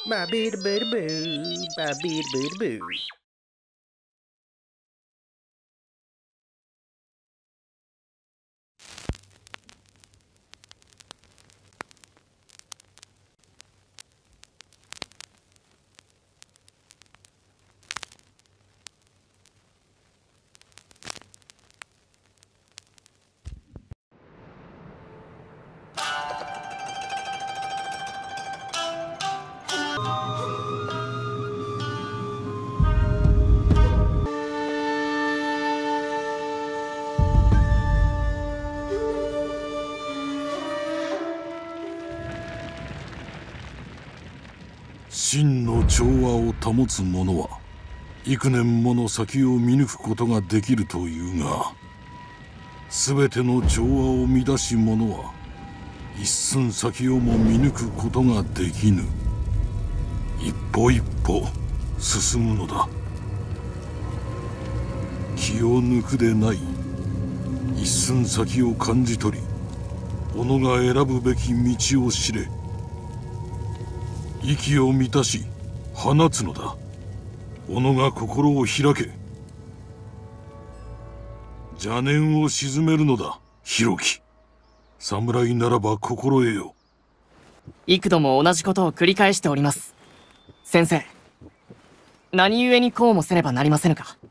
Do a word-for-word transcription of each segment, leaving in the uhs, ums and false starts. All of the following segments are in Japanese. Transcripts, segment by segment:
バビルブルブー、バビルブルブー。 真の調和を保つ者は幾年もの先を見抜くことができるというが、全ての調和を乱し者は一寸先をも見抜くことができぬ。一歩一歩進むのだ。気を抜くでない。一寸先を感じ取り、己が選ぶべき道を知れ。息を満たし放つのだ。己が心を開け。邪念を鎮めるのだ、弘樹。侍ならば心得よ。 幾度も同じことを繰り返しております。先生、何故にこうもせねばなりませぬか。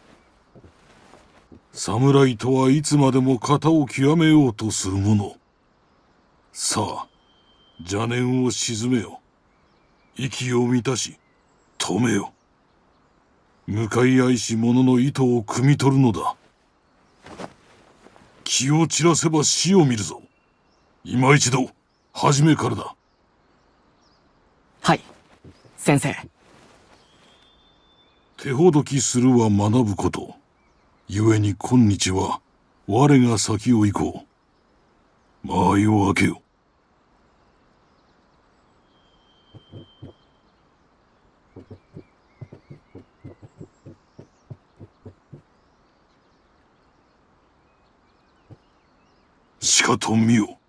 侍とはいつまでも型を極めようとする者。さあ、邪念を鎮めよ。息を満たし止めよ。向かい合いし者の意図を汲み取るのだ。気を散らせば死を見るぞ。今一度初めからだ。 はい、先生。 手ほどきするは学ぶこと。故に今日は我が先を行こう。間合いを開けよ。しかと見よ。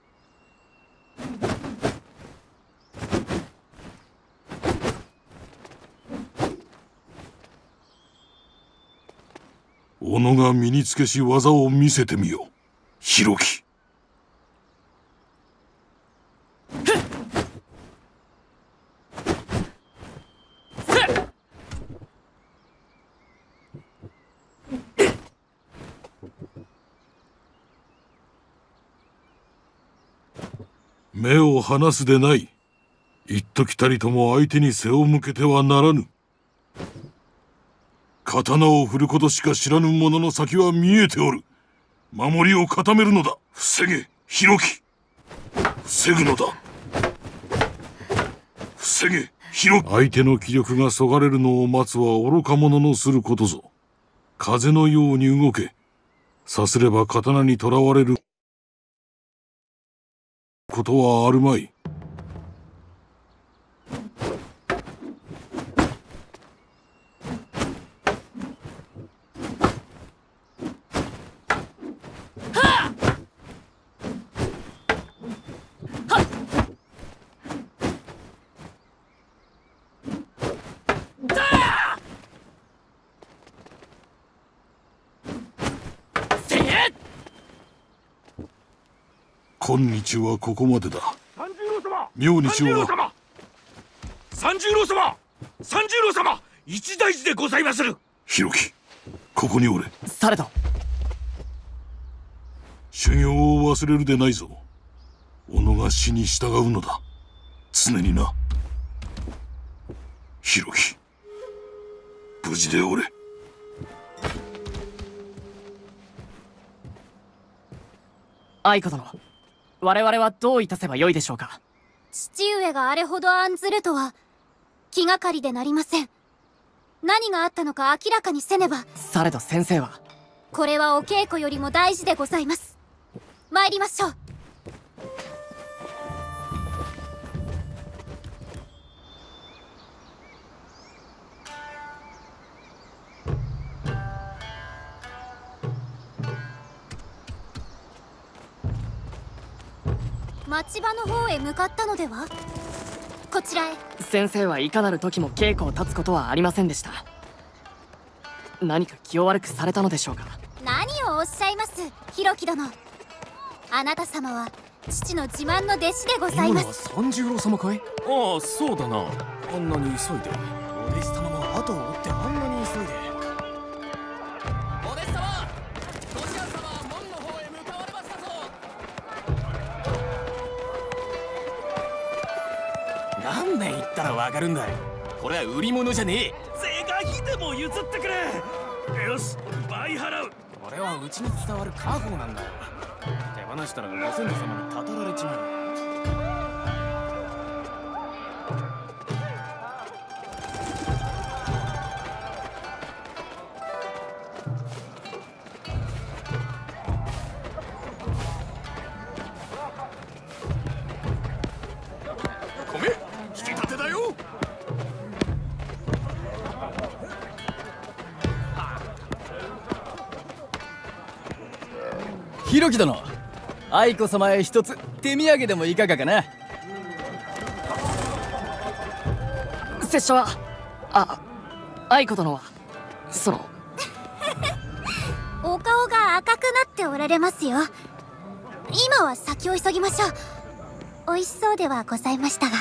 己が身につけし技を見せてみよ、弘樹。目を離すでない。一時たりとも相手に背を向けてはならぬ。刀を振ることしか知らぬ者の先は見えておる。守りを固めるのだ。防げ、弘樹。防ぐのだ。防げ、弘樹。相手の気力がそがれるのを待つは愚か者のすることぞ。風のように動け。さすれば刀にとらわれることはあるまい。今日はここまでだ。 三十郎様、 明日は三十郎様、三十郎様、一大事でございまする。 弘樹、ここにおれ。 されど。 修行を忘れるでないぞ。己が死に従うのだ。常にな。弘樹、無事でおれ。 愛子殿、我々はどういたせばよいでしょうか。 父上があれほど案ずるとは気がかりでなりません。何があったのか明らかにせねば。 されど先生は。 これはお稽古よりも大事でございます。参りましょう。町場の方へ向かったのでは。 こちらへ。 先生はいかなる時も稽古を立つことはありませんでした。何か気を悪くされたのでしょうか。 何をおっしゃいます、弘樹殿。あなた様は父の自慢の弟子でございます。 今のは三十郎様かい？ ああ、そうだな。 あんなに急いで。お弟子様も後を追ってあんなに急いで。 お弟子様、ご支配様は門の方へ向かわれましたぞ。 何年言ったらわかるんだい。これは売り物じゃねえ。 是が非でも譲ってくれ。よし、倍払う。 これはうちに伝わる家宝なんだよ。手放したらご先祖様にたたられちまう。 米、引き立てだよ。 弘樹殿、愛子様へ一つ手土産でもいかがかな。 拙者は、あ、愛子殿はそのお顔が赤くなっておられますよ。今は先を急ぎましょう。美味しそうではございましたが。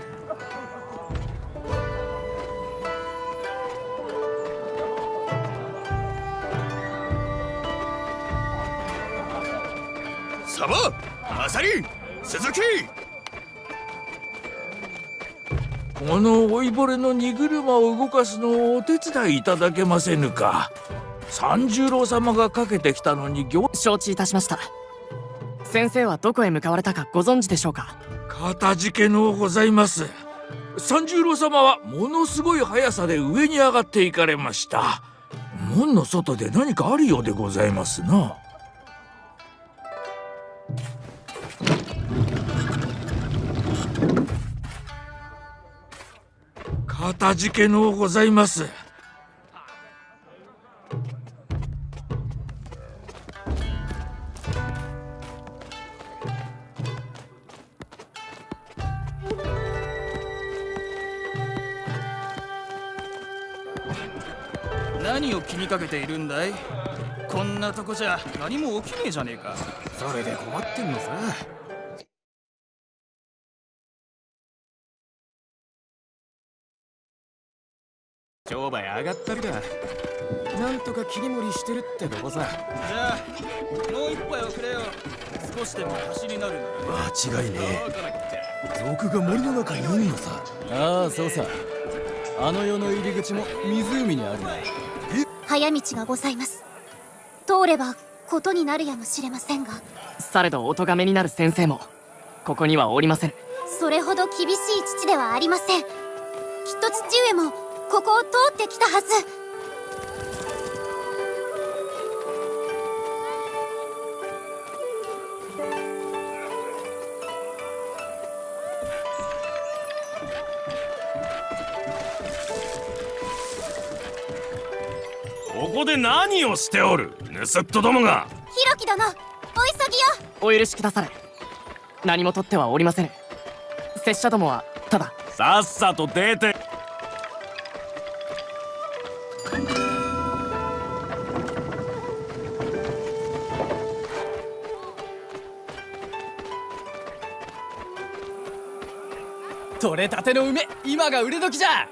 サバ、アサリ、鈴木。この老いぼれの荷車を動かすのをお手伝いいただけませぬか。三十郎様がかけてきたのに行承知いたしました。先生はどこへ向かわれたかご存知でしょうか。 かたじけのうございます。三十郎様はものすごい速さで上に上がっていかれました。門の外で何かあるようでございますな。かたじけのうございます。 何を気にかけているんだい。こんなとこじゃ何も起きねえじゃねえか。 それで困ってんのさ。商売上がったりだ。なんとか切り盛りしてるってとこさ。 じゃあもう一杯をくれよ。少しでも足しになるなら。 間違いねえ。賊が森の中にいんのさ。 ああ、そうさ。あの世の入り口も湖にあるな。 早道がございます。通ればことになるやもしれませんが。 されどお咎めになる先生もここにはおりません。 それほど厳しい父ではありません。きっと父上もここを通ってきたはず。 ここで何をしておる、盗人どもが。 弘樹殿、お急ぎよ。 お許しくだされ。何も取ってはおりませぬ。拙者どもはただ。 さっさと出て。 取れたての梅、今が売れ時じゃ。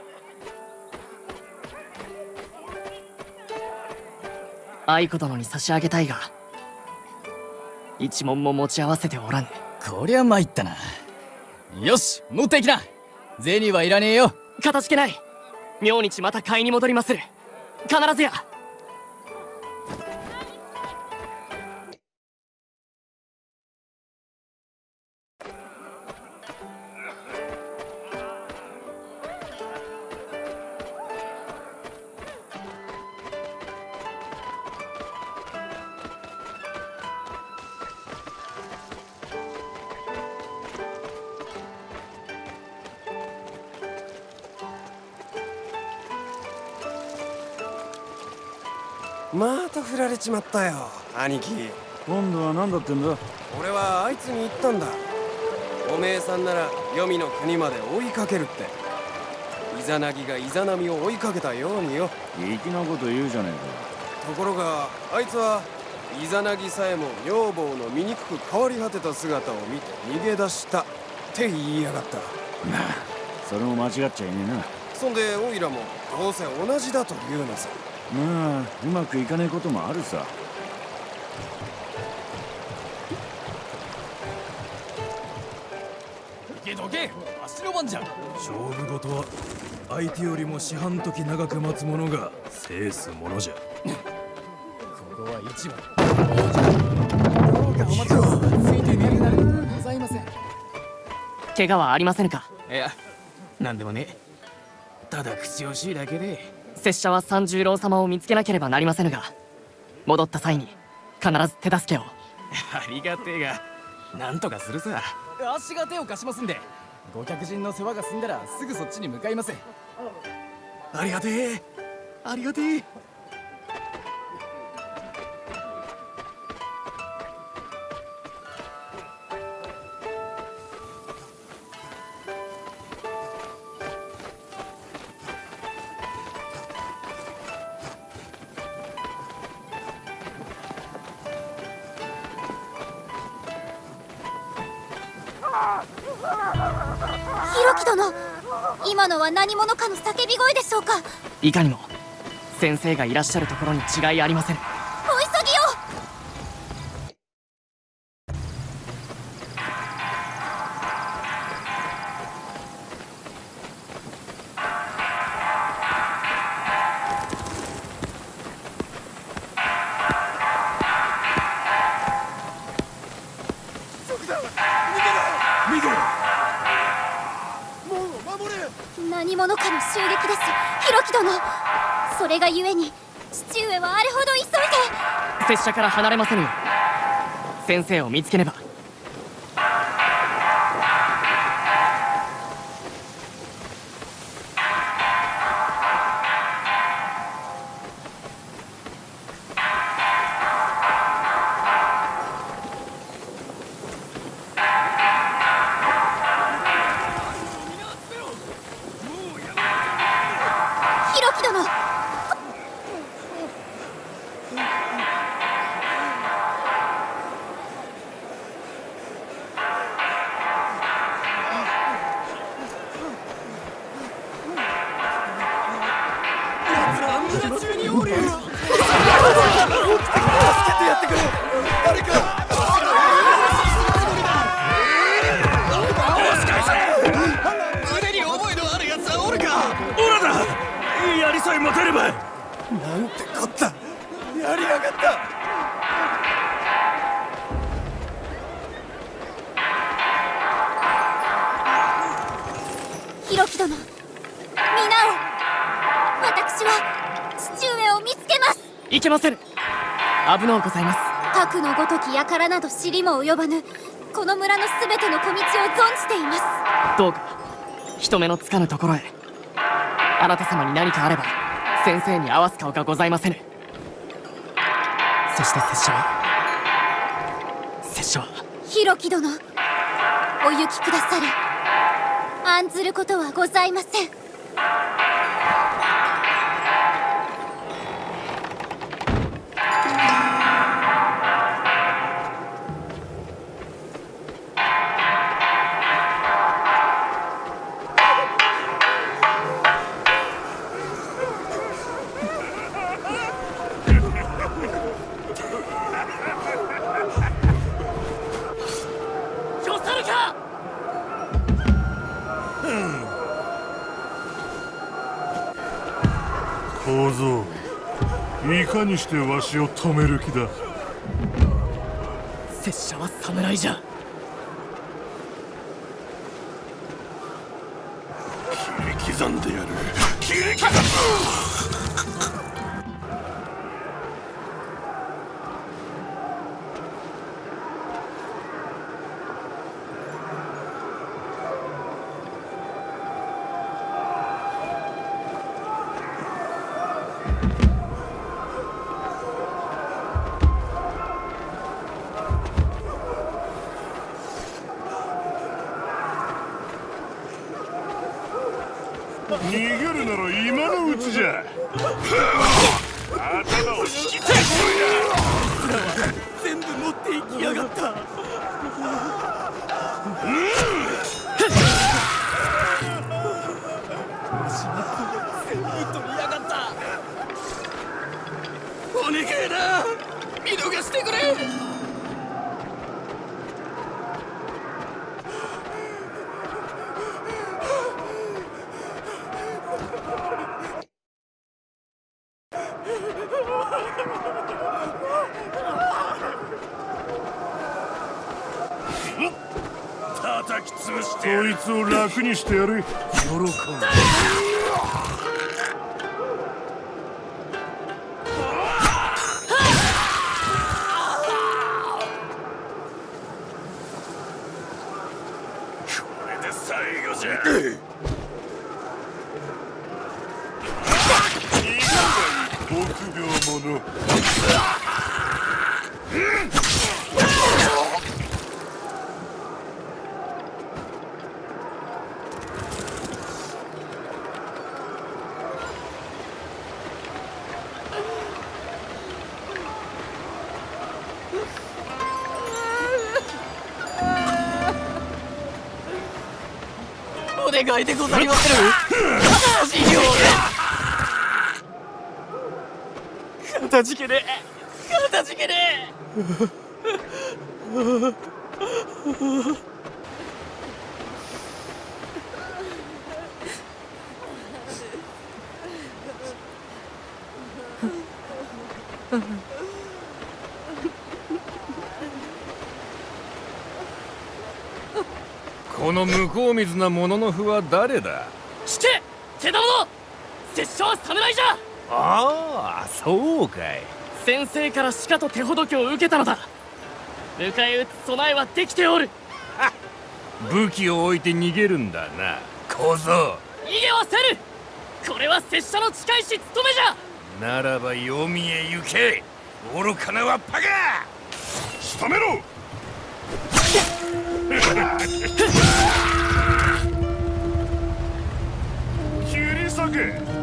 愛子殿に差し上げたいが一文も持ち合わせておらぬ。 こりゃ参ったな。よし、持っていきな。銭はいらねえよ。 かたじけない。明日また買いに戻りまする。必ずや。 また振られちまったよ、兄貴。 今度は何だってんだ。 俺はあいつに言ったんだ。 おめえさんなら黄泉の国まで追いかけるって。イザナギがイザナミを追いかけたようによ。 粋なこと言うじゃねところがあいつはイザナギさえも女房の醜く変わり果てた姿を見て逃げ出したって言いやがった。 えか。なあ、それも間違っちゃいねえな。 そんでオイラもどうせ同じだと言うのさ。 まあうまくいかねえこともあるさ。 どけどけ、足の番じゃ。 勝負事は相手よりも四半時長く待つ者が制すものじゃ。 ここは一番。どうかお待ちを。ついてねえなるございません。 怪我はありませんか？ いや、なんでもねえ。ただ口惜しいだけで。 拙者は三十郎様を見つけなければなりませぬが、戻った際に必ず手助けを。 ありがてえが、なんとかするさ。 足が手を貸しますんで、ご客人の世話が済んだらすぐそっちに向かいます。 ありがてえ、ありがてえ。 ひろき殿、今のは何者かの叫び声でしょうか？ いかにも先生がいらっしゃるところに違いありません。 お急ぎを。何者かの襲撃です、ひろき殿。それがゆえに父上はあれほど急いで。 拙者から離れませぬよ。先生を見つけねば。 ひろき殿、 槍さえ持てれば。 なんてこった、やりやがった。 ひろき殿、皆を。私は父上を見つけます。 いけませぬ。危のうございます。 核のごとき輩など知りも及ばぬこの村のすべての小道を存じています。 どうか人目のつかぬところへ。あなた様に何かあれば先生に合わす顔がございませぬ。そして拙者は拙者はひろき殿、お行きくだされ。案ずることはございません。 小僧、いかにしてわしを止める気だ。 拙者は侍じゃ。 切り刻んでやる。切り刻む。 逃げるなら今のうちじゃ。頭を引きつけて全部持っていきやがった。全部取りやがった。お願いだ、見逃してくれ。 叩き潰してやる。こいつを楽にしてやれ。喜んで。これで最後じゃ。臆病者。 お願いでございまする。かたじけねえ、かたじけねえ。 この向こう水なもののふは誰だ。 聞け、けだもの。拙者は侍じゃ。 ああ、そうかい。 先生からしかと手ほどきを受けたのだ。迎え撃つ備えはできておる。 武器を置いて逃げるんだな、小僧。 逃げはせる。これは拙者の近いし務めじゃ。 ならば黄泉へ行け、愚かなわっぱが。 仕留めろ。切り裂け。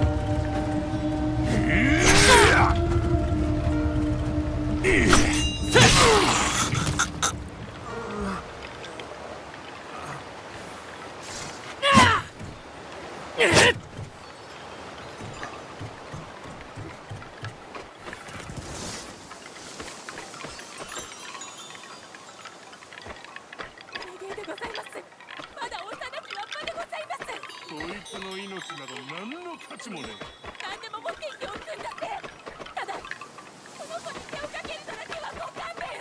こいつの命など何の価値もねえ。 何でも持っていっておくんだって。ただこの子に手をかけるのだけはご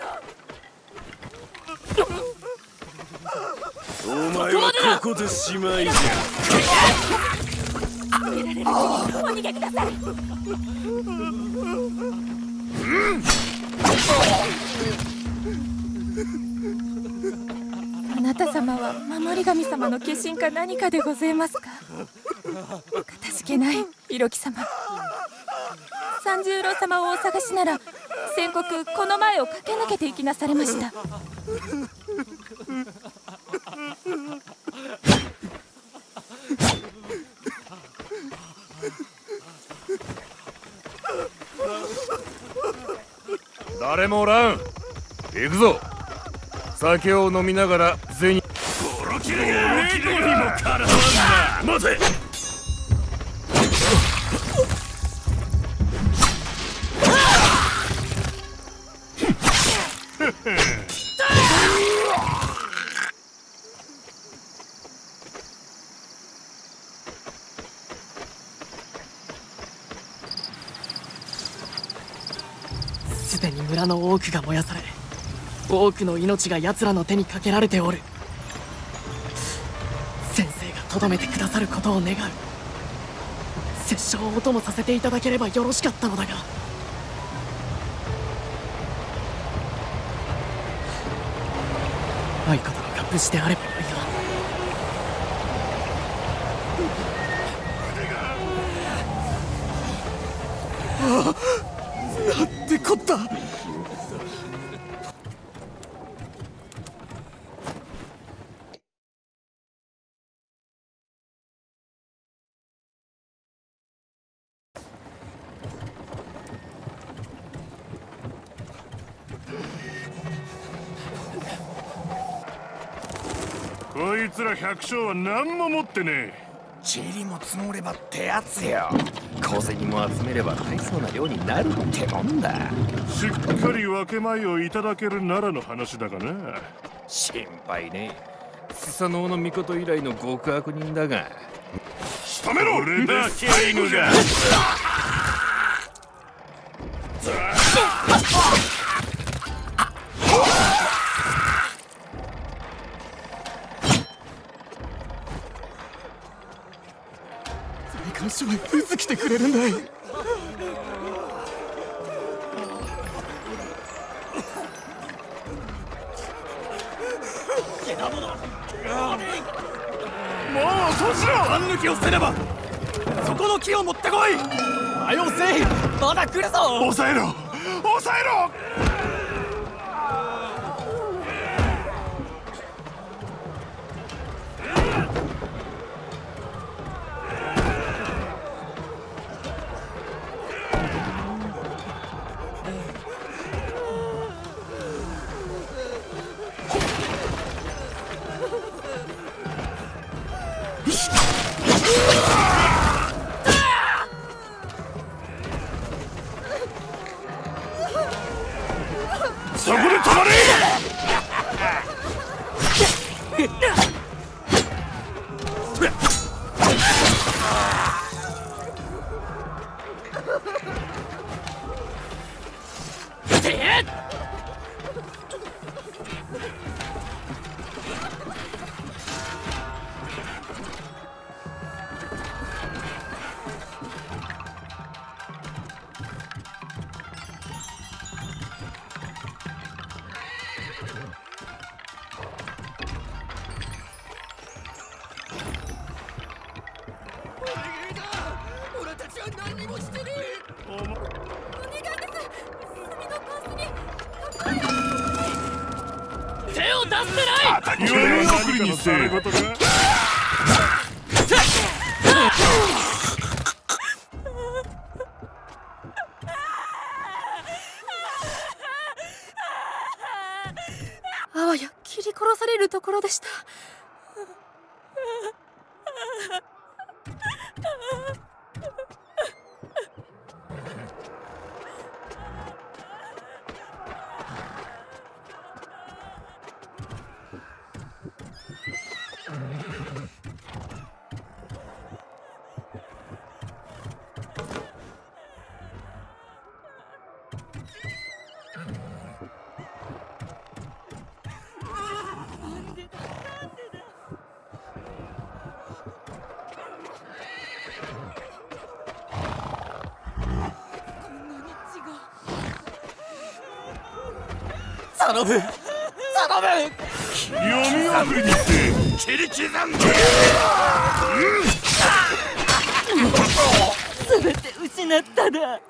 勘弁を。 お前はここでしまいじゃ。 お逃げください。 あなた様は守り神様の化身か何かでございますか。かたじけない色木様。三十郎様をお探しなら先刻この前を駆け抜けていきなされました。 誰もおらん。行くぞ。酒を飲みながら銭。 殺きれが猫にもかなわんな。待て。 すでに村の多くが燃やされ、多くの命が奴らの手にかけられておる。先生がとどめてくださることを願う。拙者をお供させていただければよろしかったのだが。愛子殿が無事であればよいが。 なんてこった。 いつら百姓は何も持ってねえ。 塵も積もればってやつよ。小銭も集めれば大層な量になるってもんだ。 しっかり分け前をいただけるならの話だがな。 心配ねえ。スサノオノミコト以来の極悪人だが。 仕留めろ俺だ最後が。 最官所はいつ来てくれるんだい。 もうそうしろ。勘抜きをせねば。そこの木を持ってこい。はよせい、まだ来るぞ。 抑えろ抑えろ。そこで止まれ。 あわや切り殺されるところでした。 頼む頼む。 読みまくりにして切り刻んで。 すべて失っただ。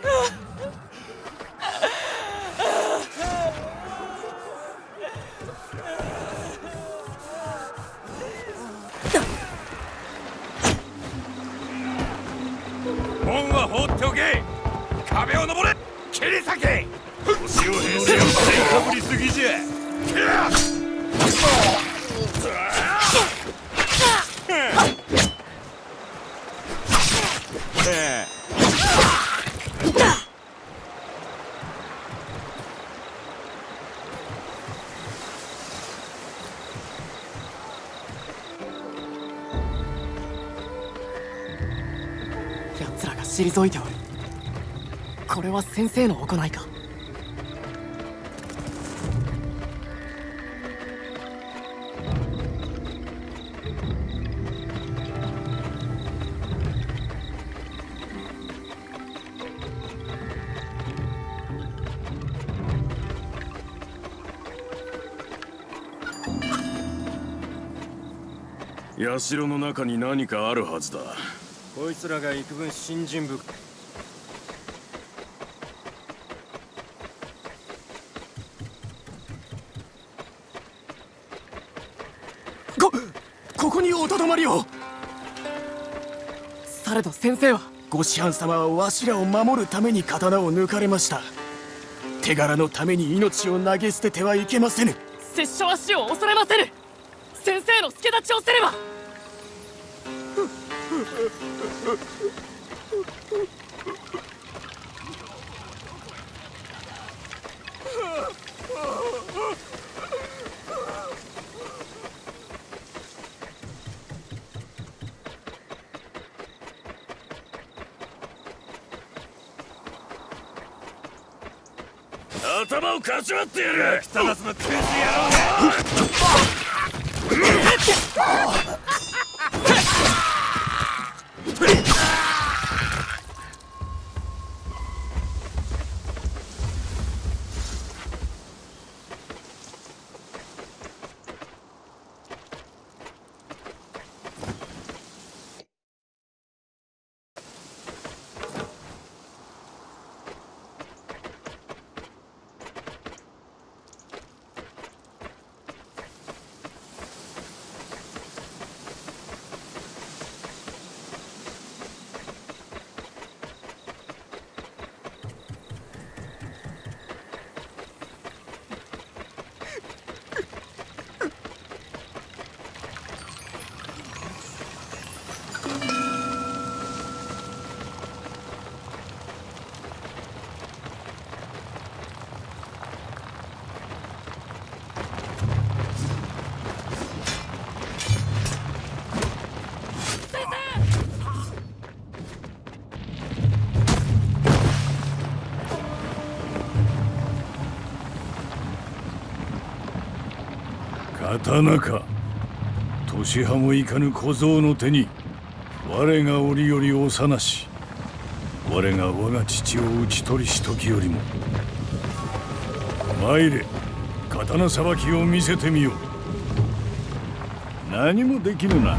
門は放っておけ。壁を登れ。切り裂け。腰を平成を使いかぶりすぎじゃ。 奴らが退いておる。これは先生の行いか。 社の中に何かあるはずだ。こいつらが幾分信心深い。 こ、ここにおとどまりを。 されど先生は。 ご師範様はわしらを守るために刀を抜かれました。手柄のために命を投げ捨ててはいけませぬ。 拙者は死を恐れませぬ。 先生の助太刀をせねば。 頭をかち割ってやる。焼きただすのクズ野郎刀か。年派もいかぬ小僧の手に我が折より幼し、我が我が父を討ち取りし時よりも。参れ、刀さばきを見せてみよう。何もできぬな。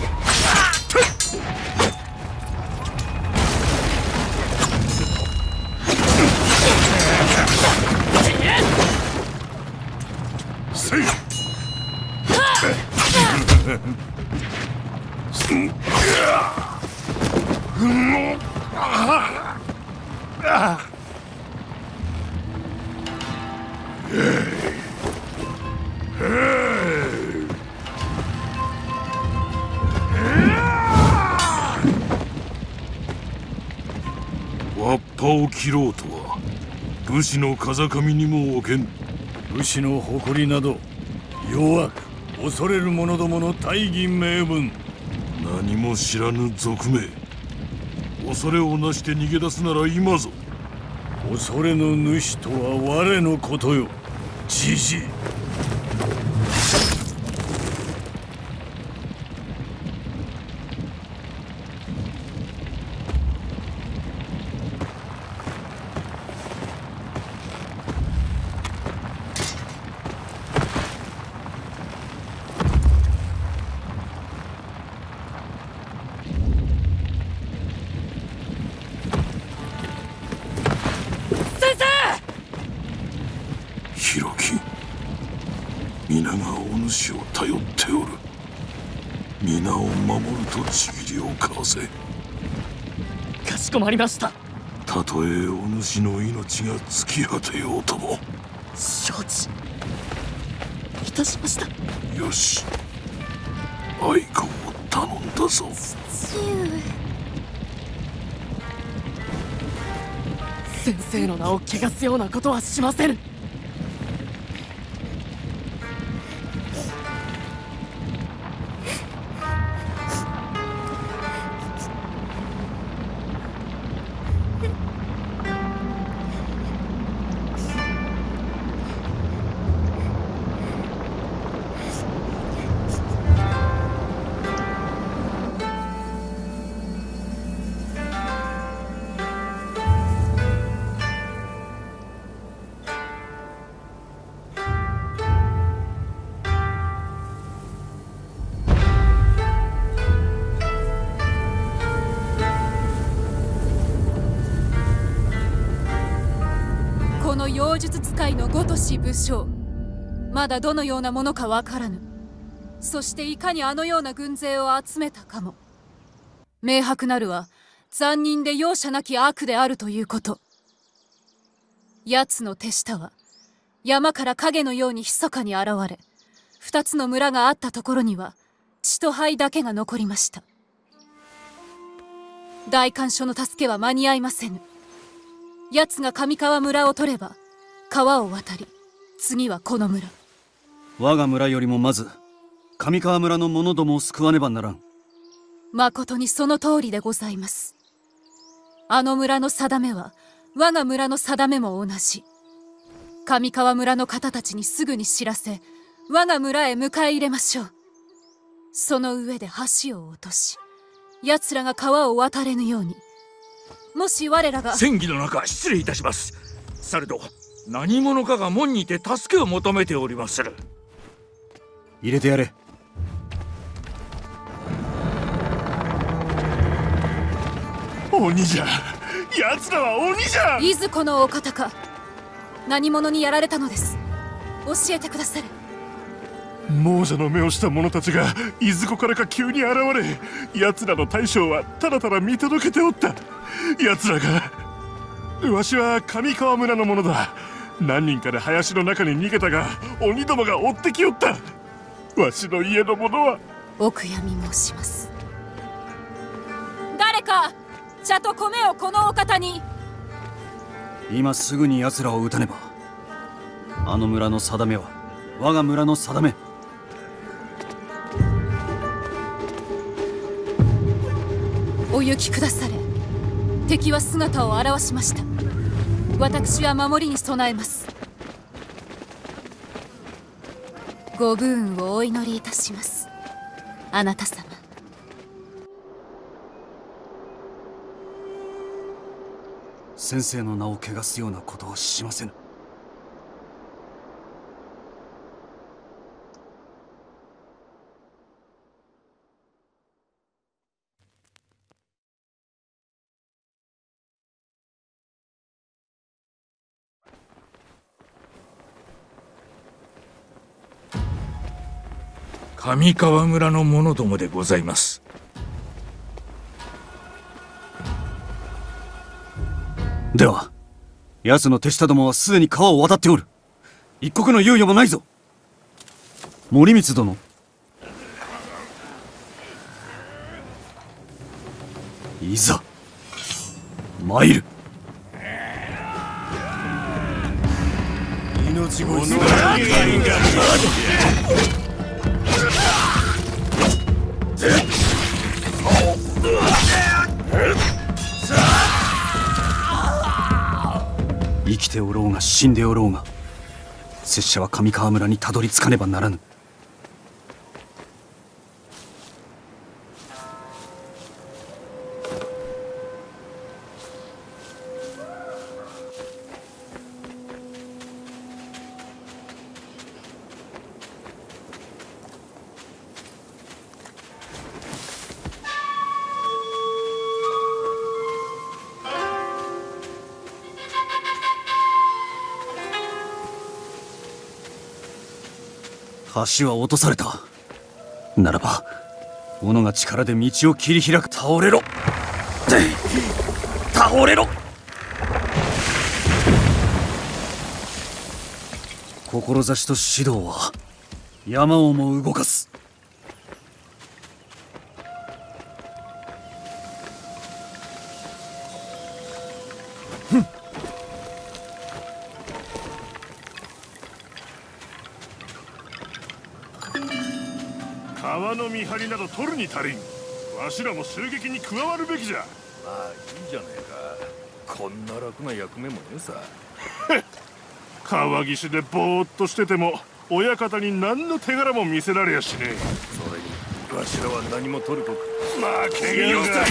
わっぱを切ろうとは武士の風上にも置けん。 武士の誇りなど弱く恐れる者どもの大義名分。 何も知らぬ賊め、恐れをなして逃げ出すなら今ぞ。 恐れの主とは我のことよ、じじい。 弘樹、皆がお主を頼っておる。皆を守るとちぎりを交わせ。 かしこまりました。 たとえお主の命が尽き果てようとも。 承知いたしました。 よし、愛子を頼んだぞ。 先生の名を汚すようなことはしませぬ。 この妖術使いのごとし武将、まだどのようなものかわからぬ。そしていかにあのような軍勢を集めたかも明白なるは残忍で容赦なき悪であるということ。奴の手下は山から影のように密かに現れ、 二つの村があったところには血と灰だけが残りました。大官所の助けは間に合いませぬ。奴が上川村を取れば川を渡り、次はこの村。 我が村よりもまず上川村の者どもを救わねばならん。 まことにその通りでございます。あの村の定めは我が村の定めも同じ。上川村の方たちにすぐに知らせ、我が村へ迎え入れましょう。その上で橋を落とし、奴らが川を渡れぬように。もし我らが戦議の中失礼いたします。されど何者かが門にて助けを求めておりまする。 入れてやれ。 鬼じゃ、奴らは鬼じゃ。 いずこのお方か。何者にやられたのです。教えてくだされ。 亡者の目をした者たちがいずこからか急に現れ、奴らの大将はただただ見届けておった。奴らが、わしは上川村の者だ。何人かで林の中に逃げたが、鬼どもが追ってきよった。わしの家の者は。 お悔やみ申します。誰か茶と米をこのお方に。 今すぐに奴らを撃たねば。あの村の定めは我が村の定め。 お行きくだされ。敵は姿を現しました。私は守りに備えます。ご武運をお祈りいたします、あなた様。 先生の名を汚すようなことはしませぬ。 上川村の者どもでございます。 では奴の手下どもはすでに川を渡っておる。一刻の猶予もないぞ。森光殿、いざ参る。 命ごしが人間が生きておろうが死んでおろうが、拙者は上川村にたどり着かねばならぬ。橋は落とされた。ならば斧が力で道を切り開く。倒れろ倒れろ。志と指導は山をも動かす。 川の見張りなど取るに足りん。わしらも襲撃に加わるべきじゃ。 まあいいじゃねえか。こんな楽な役目もねえさ。 川岸でぼーっとしてても親方に何の手柄も見せられやしねえ。 それにわしらは何も取ること負けがない。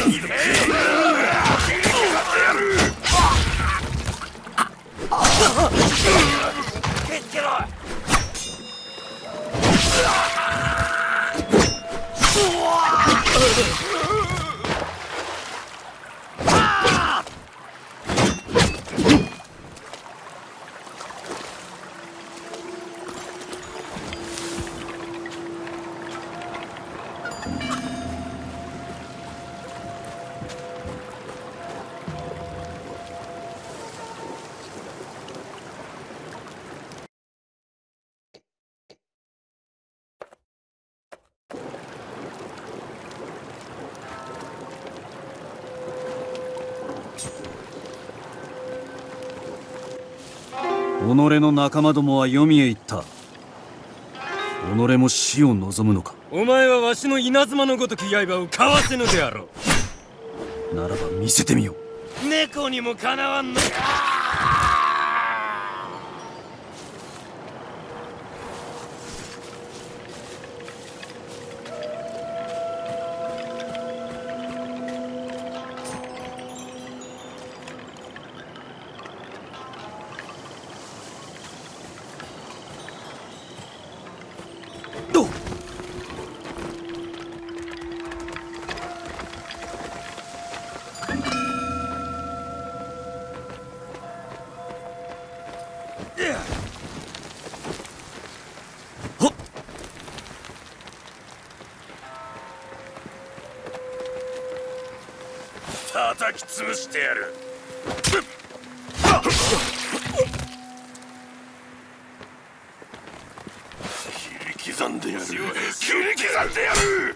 けつけろ。 己の仲間どもは黄泉へ行った。己も死を望むのか。 お前はわしの稲妻のごとき刃をかわせぬであろう。ならば見せてみよう。猫にもかなわんのか。 叩き潰してやる。切り刻んでやる。切り刻んでやる。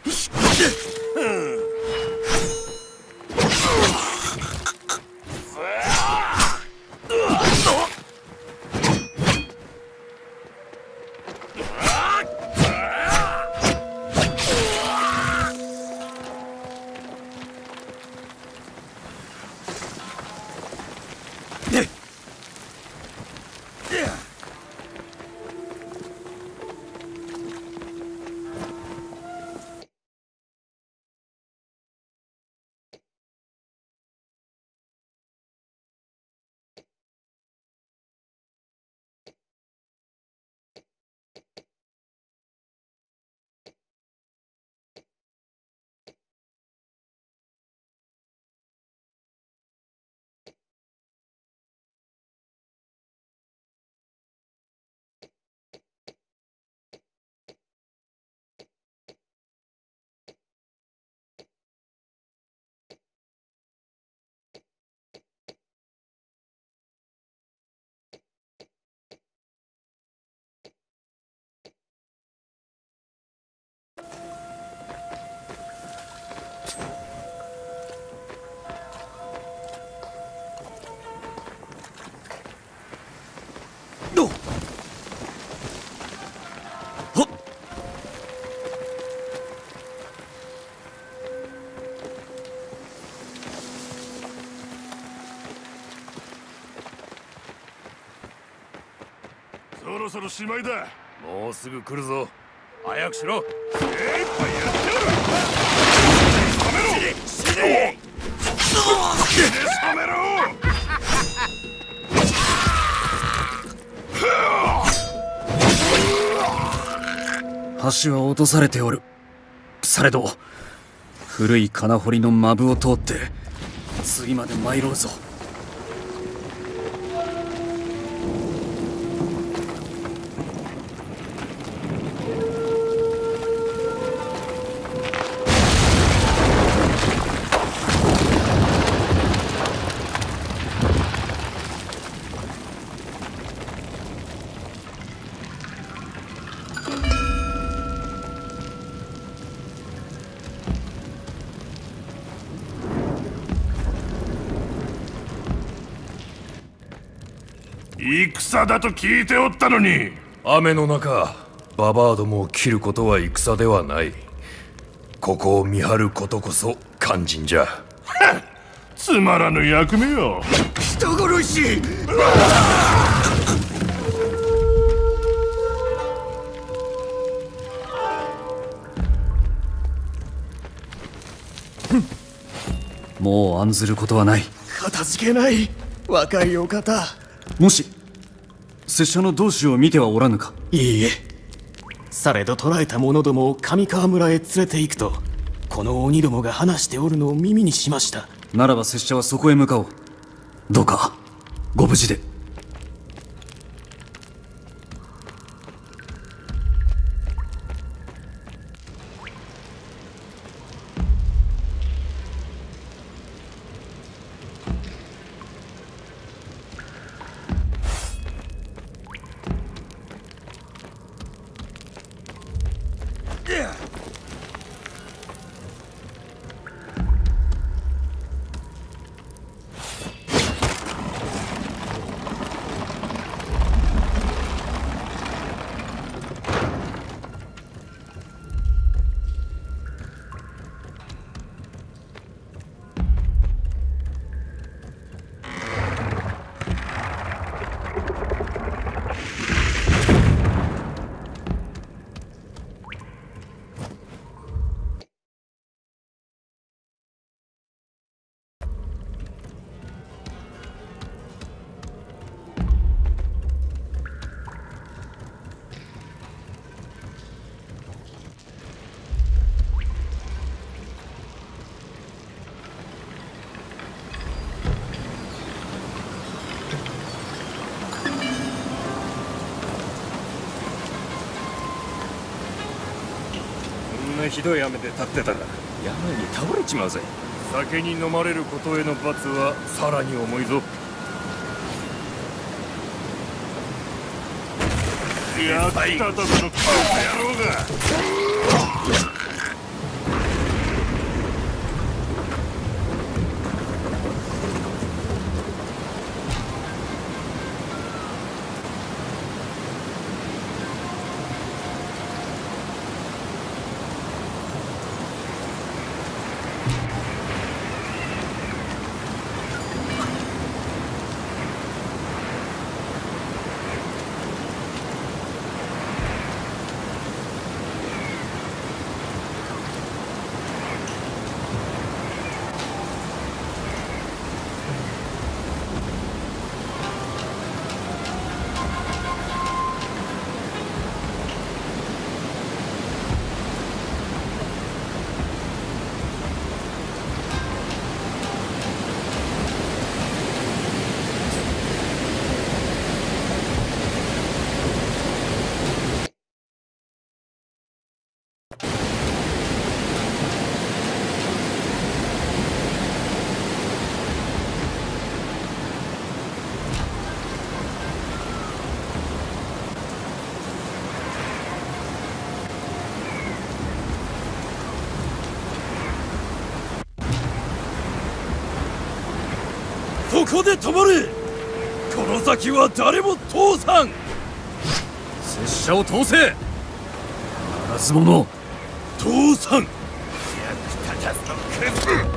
そろそろしまいだ。 もうすぐ来るぞ。早くしろ。精一杯やってやる。冷めろ。死ね。冷めろ。 橋は落とされておる。されど古い金堀の間部を通って次まで参ろうぞ。 戦だと聞いておったのに。 雨の中ババアどもを切ることは戦ではない。ここを見張ることこそ肝心じゃ。 つまらぬ役目よ。 人殺し。 もう案ずることはない。 かたじけない若いお方。 もし拙者の同志を見てはおらぬか。 いいえ。されど捕らえた者どもを上川村へ連れて行くとこの鬼どもが話しておるのを耳にしました。 ならば拙者はそこへ向かおう。どうかご無事で。 なひどい雨で立ってたら病に倒れちまうぜ。 酒に飲まれることへの罰はさらに重いぞ。やったただのクソ野郎が。 ここで止まれ。この先は誰も通さん。 拙者を通せ。ならず者通さん。役立たずのクズ。